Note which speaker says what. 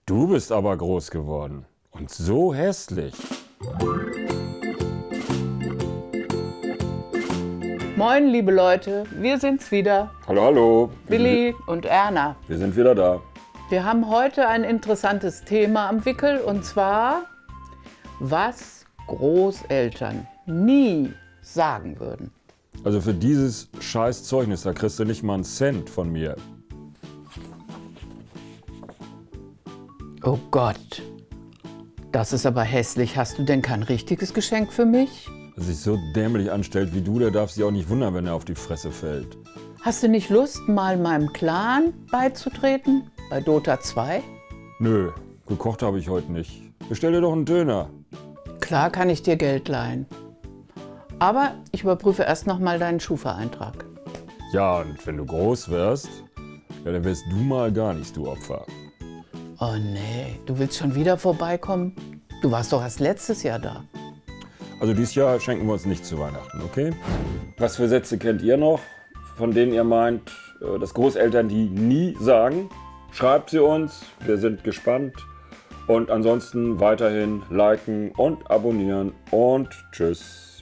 Speaker 1: Du bist aber groß geworden und so hässlich.
Speaker 2: Moin, liebe Leute, wir sind's wieder,
Speaker 1: Hallo, hallo.
Speaker 2: Willi und Erna.
Speaker 1: Wir sind wieder da.
Speaker 2: Wir haben heute ein interessantes Thema am Wickel und zwar, was Großeltern nie sagen würden.
Speaker 1: Also für dieses scheiß Zeugnis, da kriegst du nicht mal einen Cent von mir.
Speaker 2: Oh Gott, das ist aber hässlich. Hast du denn kein richtiges Geschenk für mich?
Speaker 1: Wer sich so dämlich anstellt wie du, der darf sich auch nicht wundern, wenn er auf die Fresse fällt.
Speaker 2: Hast du nicht Lust, mal meinem Clan beizutreten? Bei Dota 2?
Speaker 1: Nö, gekocht habe ich heute nicht. Bestell dir doch einen Döner.
Speaker 2: Klar kann ich dir Geld leihen. Aber ich überprüfe erst noch mal deinen Schufa-Eintrag.
Speaker 1: Ja, und wenn du groß wirst, ja, dann wirst du mal gar nichts, du Opfer.
Speaker 2: Oh nee, du willst schon wieder vorbeikommen? Du warst doch erst letztes Jahr da.
Speaker 1: Also dieses Jahr schenken wir uns nicht zu Weihnachten, okay? Was für Sätze kennt ihr noch, von denen ihr meint, dass Großeltern die nie sagen? Schreibt sie uns, wir sind gespannt. Und ansonsten weiterhin liken und abonnieren und tschüss.